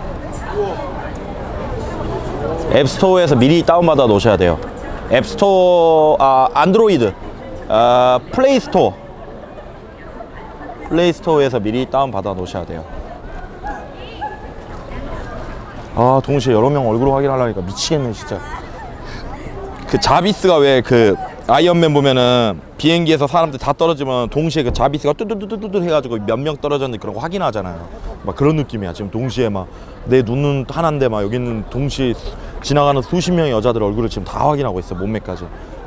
앱스토어에서 미리 다운받아 놓으셔야 돼요. 앱스토어, 아, 안드로이드. 아, 플레이스토어. 플레이스토어에서 미리 다운받아 놓으셔야 돼요. 아, 동시에 여러 명 얼굴 확인하려니까 미치겠네 진짜. 그 자비스가 왜 그 아이언맨 보면은 비행기에서 사람들 다 떨어지면 동시에 그 자비스가 뚜뚜뚜뚜뚜 해가지고 몇 명 떨어졌는지 그런 거 확인하잖아요. 막 그런 느낌이야. 지금 동시에 막 내 눈은 하나인데 막 여기는 동시에 지나가는 수십 명의 여자들 얼굴을 지금 다 확인하고 있어. 몸매까지.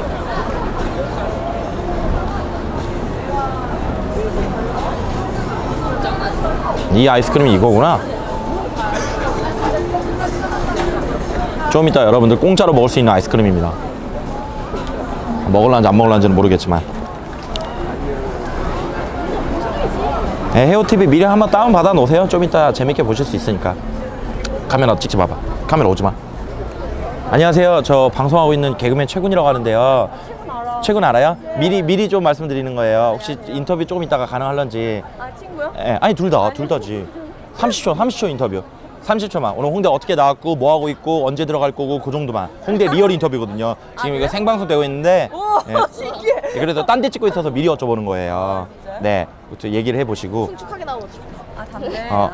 이 아이스크림이 이거구나. 좀 이따 여러분들 공짜로 먹을 수 있는 아이스크림입니다. 먹을란지 안 먹을란지는 모르겠지만. 네, 헤어티비 미리 한번 다운 받아 놓으세요. 좀 이따 재밌게 보실 수 있으니까. 카메라 찍지 마봐. 카메라 오지 마. 안녕하세요. 저 방송하고 있는 개그맨 최군이라고 하는데요. 최군 알아요? 미리 미리 좀 말씀드리는 거예요. 혹시 인터뷰 조금 이따가 가능할런지. 아 친구요? 예, 아니 둘 다, 둘 다지. 삼십 초, 삼십 초 인터뷰. 삼십 초만. 오늘 홍대 어떻게 나왔고, 뭐 하고 있고, 언제 들어갈 거고, 그 정도만. 홍대 리얼 인터뷰거든요. 지금 이거 생방송 되고 있는데. 예. 신기해. 예, 그래서 딴 데 찍고 있어서 미리 여쭤보는 거예요. 네, 또 얘기를 해보시고. 축하게 나오죠. 아 담배. 어.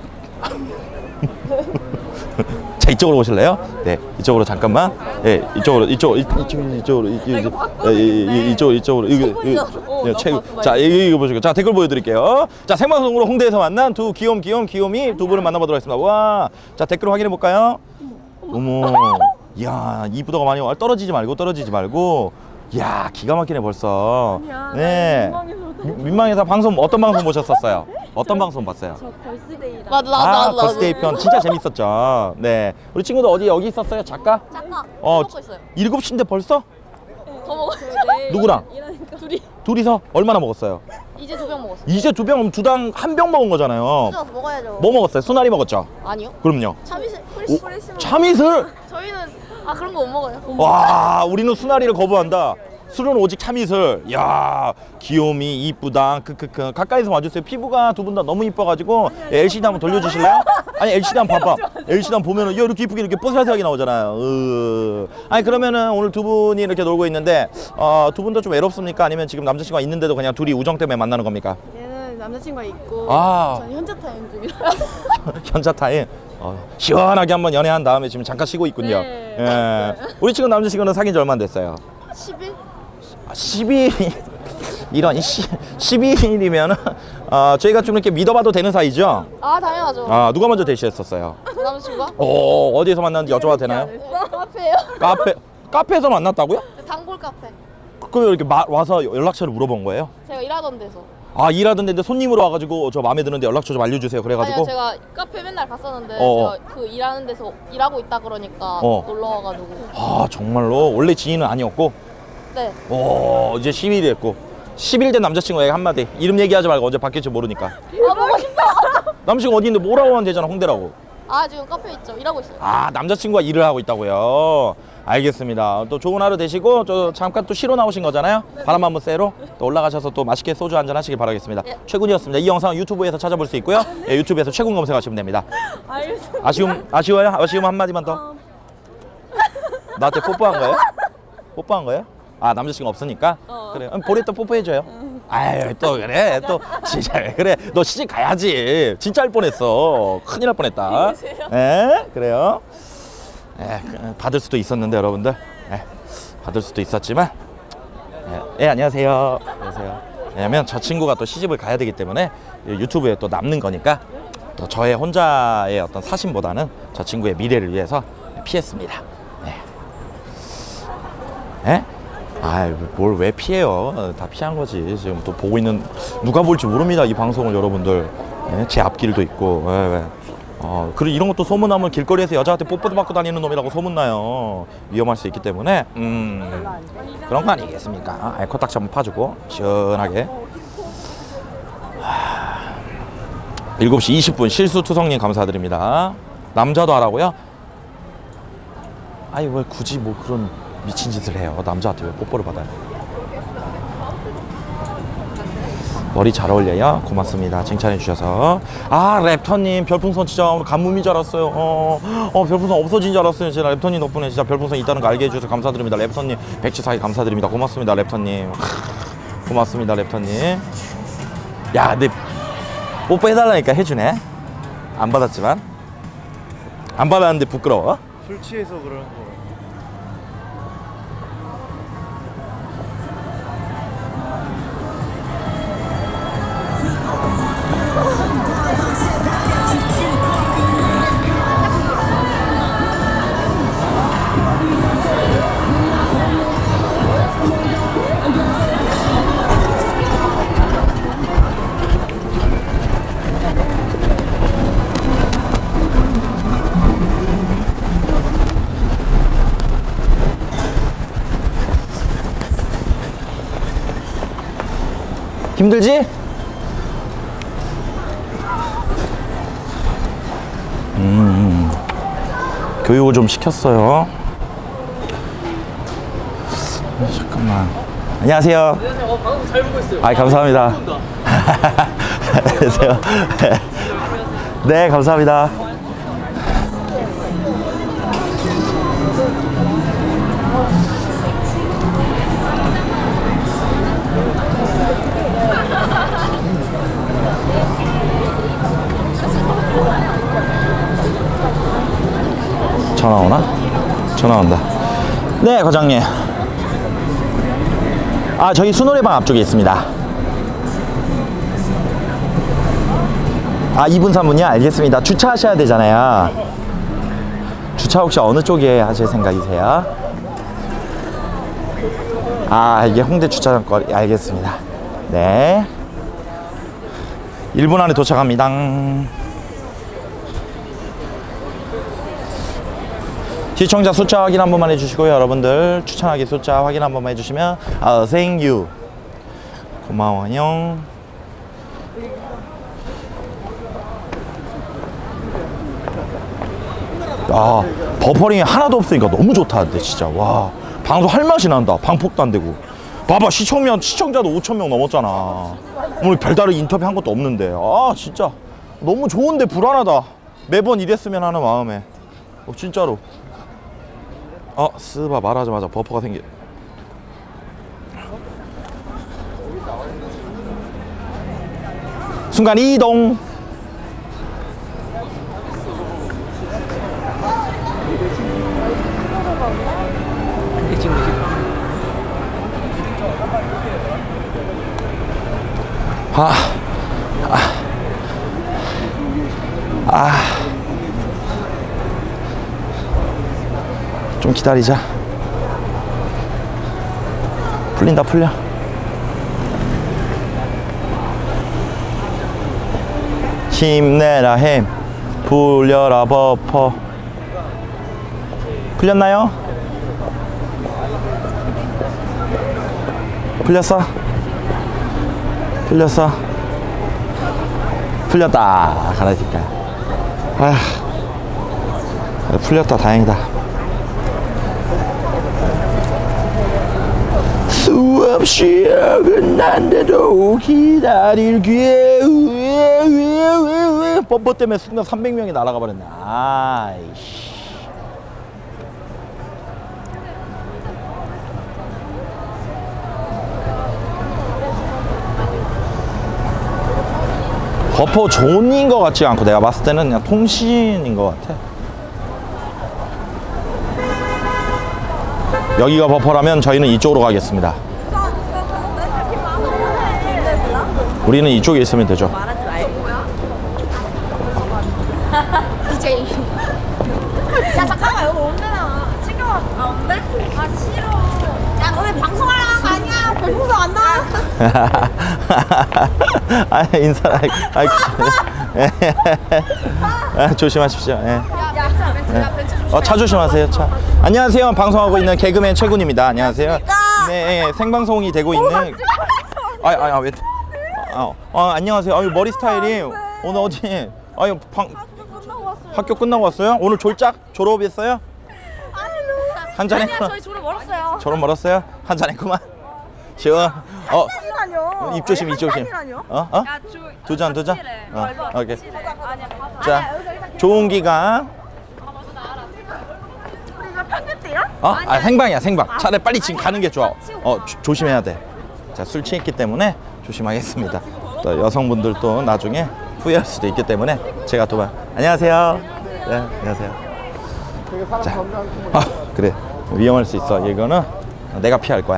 자, 이쪽으로 오실래요? 네, 이쪽으로 잠깐만. 네, 이쪽으로, 이쪽, 이쪽, 이쪽으로, 이쪽으로, 이쪽, 이쪽으로, 이거, 최고. 자, 이거 보시고, 자 댓글 보여드릴게요. 자, 생방송으로 홍대에서 만난 두 귀염, 귀염, 귀요미 두 분을 만나보도록 하겠습니다. 와, 자 댓글 확인해 볼까요? 어머, 이야, 이쁘다가 많이 와. 떨어지지 말고, 떨어지지 말고. 이야, 기가 막히네 벌써. 네. 민망해서 방송 어떤 방송 보셨었어요? 어떤 방송 봤어요? 걸스데이랑. 맞아 나도 아, 나도. 걸스데이 편 진짜 재밌었죠. 네, 우리 친구들 어디 여기 있었어요? 작가? 잠깐. 어, 먹고 있어요. 일곱 시인데 벌써? 더 먹어요. 누구랑? 둘이. 둘이서 얼마나 먹었어요? 이제 두 병 먹었어. 이제 두 병, 두당 한 병 먹은 거잖아요. 뜯어서 먹어야죠. 뭐 먹었어요? 수나리 먹었죠? 아니요. 그럼요. 참이슬 오, 프레시. 참이슬? 저희는 아 그런 거 못 먹어요. 와, 우리는 수나리를 거부한다. 술은 오직 참이슬. 야, 귀요미 이쁘다. 크크크. 가까이서 와주세요. 피부가 두 분 다 너무 이뻐가지고. 예, 엘시디 한번 돌려주실래요? 아니, 엘시디 한번 봐봐. 엘시디 한번 보면은 야, 이렇게 이쁘게 이렇게 뽀샤시하게 나오잖아요. 으. 아니, 그러면은 오늘 두 분이 이렇게 놀고 있는데 어, 두 분 다 좀 외롭습니까? 아니면 지금 남자친구가 있는데도 그냥 둘이 우정 때문에 만나는 겁니까? 얘는 남자친구가 있고 아. 저는 현자 타임 중이라. 현자 타임. 어, 시원하게 한번 연애한 다음에 지금 잠깐 쉬고 있군요. 네. 예. 우리 지금 남자친구는 사귄 지 얼마 안 됐어요? 십 일? 십이 이런 십이 일이면은 어, 저희가 좀 이렇게 믿어봐도 되는 사이죠? 아 당연하죠. 아, 누가 먼저 대시했었어요? 남자친구가? 어, 어디에서 만났는지 여쭤봐도 되나요? 카페요. 카페 카페에서 만났다고요? 단골 카페. 그럼 이렇게 마, 와서 연락처를 물어본 거예요? 제가 일하던 데서. 아, 일하던 데인데 손님으로 와가지고 저 마음에 드는데 연락처 좀 알려주세요. 그래가지고. 아니요, 제가 카페 맨날 갔었는데 어. 제가 그 일하는 데서 일하고 있다 그러니까 어. 놀러 와가지고. 아, 정말로 원래 지인은 아니었고. 네. 오, 이제 십 일이 됐고. 십 일 된 남자친구에게 한마디. 이름 얘기하지 말고 언제 바뀔지 모르니까. 아 보고 싶다. 남자친구 어디 있는데 뭐라고 하면 되잖아, 홍대라고. 아 지금 카페 있죠. 일하고 있어요. 아, 남자친구가 일을 하고 있다고요? 알겠습니다. 또 좋은 하루 되시고 저 잠깐 또 쉬러 나오신 거잖아요. 바람 한번 쐬러 또 올라가셔서 또 맛있게 소주 한잔 하시길 바라겠습니다. 예. 최군이었습니다. 이 영상 유튜브에서 찾아볼 수 있고요. 예, 유튜브에서 최군 검색하시면 됩니다. 알겠습니다. 아쉬움 아쉬워요? 아쉬움 한마디만 더. 나한테 뽀뽀한 거예요? 뽀뽀한 거예요? 아, 남자친구 없으니까? 그래. 그럼 보리 또 뽀뽀해줘요. 아유, 또 그래. 또 진짜 왜 그래. 너 시집 가야지. 진짜 할 뻔했어. 큰일 날 뻔했다. 예, 그래요. 예, 받을 수도 있었는데 여러분들. 예, 받을 수도 있었지만. 예, 예, 안녕하세요. 안녕하세요. 왜냐면 저 친구가 또 시집을 가야 되기 때문에 유튜브에 또 남는 거니까 또 저의 혼자의 어떤 사심보다는 저 친구의 미래를 위해서 피했습니다. 네. 예? 아, 뭘 왜 피해요? 다 피한 거지. 지금 또 보고 있는 누가 볼지 모릅니다. 이 방송을 여러분들. 예? 제 앞길도 있고. 예, 예. 어, 그리고 이런 것도 소문나면 길거리에서 여자한테 뽀뽀도 받고 다니는 놈이라고 소문나요. 위험할 수 있기 때문에 음, 그런 거 아니겠습니까? 아, 코딱지 한번 파주고 시원하게. 하... 일곱 시 이십 분 실수투성님 감사드립니다. 남자도 하라고요? 아니 왜 굳이 뭐 그런 미친 짓을 해요. 남자한테 왜 뽀뽀를 받아요? 머리 잘 어울려요? 고맙습니다. 칭찬해 주셔서. 아, 랩터님 별풍선 진짜 오늘 간무민 줄 알았어요. 어, 어 별풍선 없어진 줄 알았어요. 진짜 랩터님 덕분에 진짜 별풍선 있다는 거 알게 해주셔서 감사드립니다. 랩터님 백지사기 감사드립니다. 고맙습니다. 랩터님. 고맙습니다. 랩터님. 야, 근데 뽀뽀해달라니까 해주네. 안 받았지만. 안 받았는데 부끄러워? 술 취해서 그러는 거. 힘들지? 음, 교육을 좀 시켰어요. 잠깐만. 안녕하세요. 어, 방금 잘 보고 있어요. 아, 감사합니다. 안녕하세요. 네, 감사합니다. 전화 오나? 전화 온다. 네, 과장님. 아, 저희 수노래방 앞쪽에 있습니다. 아, 이 분 삼 분이요? 알겠습니다. 주차하셔야 되잖아요. 주차 혹시 어느 쪽에 하실 생각이세요? 아, 이게 홍대 주차장 거리. 알겠습니다. 네, 일 분 안에 도착합니다. 시청자 숫자 확인 한 번만 해주시고요. 여러분들 추천하기 숫자 확인 한 번만 해주시면 아, 생유 고마워요. 야, 버퍼링이 하나도 없으니까 너무 좋다. 근데 진짜 와, 방송 할 맛이 난다. 방폭도 안 되고. 봐봐, 시청자, 시청자도 오천 명 넘었잖아. 오늘 별다른 인터뷰 한 것도 없는데. 아, 진짜 너무 좋은데 불안하다. 매번 이랬으면 하는 마음에. 어, 진짜로. 어, 스바 말하자마자 버퍼가 생겨. 순간 이동. 아, 아, 아. 좀 기다리자. 풀린다, 풀려. 힘내라 힘, 풀려라 버퍼. 풀렸나요? 풀렸어? 풀렸어? 풀렸다. 가라니까. 아, 풀렸다. 다행이다. 수없이 어긋난데도 기다릴게. 버퍼 때문에 순간 삼백 명이 날아가 버렸네. 아이씨. 버퍼 존인 것 같지 않고 내가 봤을 때는 그냥 통신인 것 같아. 여기가 버퍼라면 저희는 이쪽으로 가겠습니다. 우리는 이쪽에 있으면 되죠. 디제이. 야, 잠깐만, 여기 온대나. 챙겨. 아, 온대? 아, 싫어. 야, 너 왜 방송하러 간 거 아니야? 별풍선 안 나와? 아, 인사. 아, 조심하십시오. 예. 야, 벤츠, 벤츠, 야, 벤츠 조심해. 어, 차 조심하세요. 차. 안녕하세요. 방송하고 있는 개그맨 최군입니다. 안녕하세요. 네, 예, 생방송이 되고 있는. 아, 아, 아, 왜? 아, 어, 안녕하세요. 아유, 머리 스타일이 오늘 어디? 아유, 방. 끝나고 왔어요. 학교 끝나고 왔어요? 오늘 졸작? 졸업했어요? 한잔 아니야, 했구나. 저희 졸업 멀었어요. 졸업 멀었어요? 한잔 했구만. 지원. 어. 아니요. 입 조심, 입 조심. 어? 어? 두 잔, 두 잔? 어. 오케이. 자, 좋은 기간. 어? 아, 생방이야, 생방. 차라리 빨리 지금 가는 게 좋아. 어, 조, 조심해야 돼. 자, 술 취했기 때문에 조심하겠습니다. 또 여성분들 또 나중에 후회할 수도 있기 때문에 제가 또 봐. 안녕하세요. 네, 안녕하세요. 자, 아, 그래. 위험할 수 있어. 이거는 내가 피할 거야.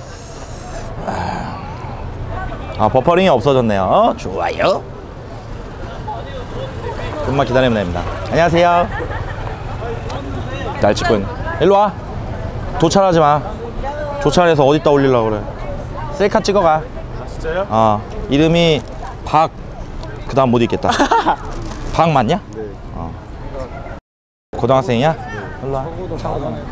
아, 버퍼링이 없어졌네요. 좋아요. 좀만 기다리면 됩니다. 안녕하세요. 날 찍고 있네. 일로 와. 도찰하지 마. 도찰해서 어디다 올리려고 그래. 셀카 찍어가. 아, 진짜요? 어, 이름이 박. 그 다음 못 읽겠다. 박 맞냐? 네. 어. 고등학생이야? 네. 일로 와. 창원에서 많이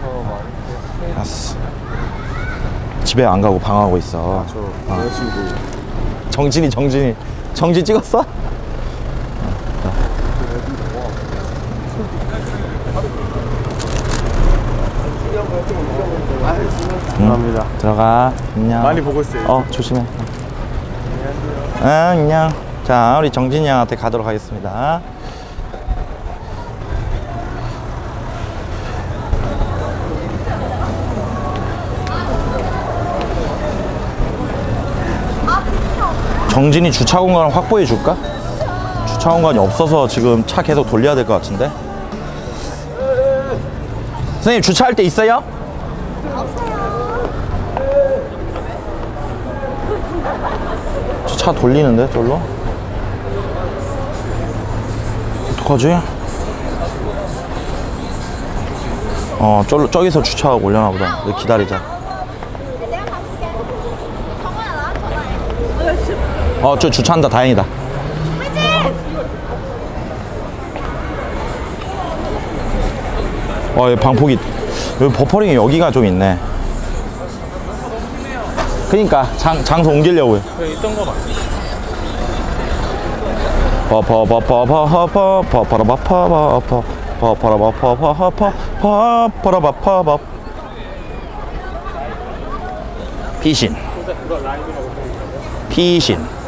알았어. 집에 안 가고 방하고 있어. 저 여자친구 정진이 정진이 정진 찍었어? 감사합니다. 들어가. 안녕. 많이 보고 있어요. 어 조심해. 아, 안녕. 자 우리 정진이 형한테 가도록 하겠습니다. 정진이 주차 공간을 확보해 줄까? 주차 공간이 없어서 지금 차 계속 돌려야 될 것 같은데. 선생님 주차할 데 있어요? 차 돌리는데 저로? 어떡하지? 어 저로, 저기서 주차하고 올려나 보다. 우리 기다리자. 내가 가볼게. 정원아 나 전화해. 어 저 주차한다. 다행이다. 어 여기 방폭이 여기 버퍼링이 여기가 좀 있네. 그니까 장, 장소 옮기려고요. 여기 있던 거 맞지? 버퍼버퍼버퍼버퍼버퍼버퍼버퍼버퍼버퍼버퍼버퍼 피신 피신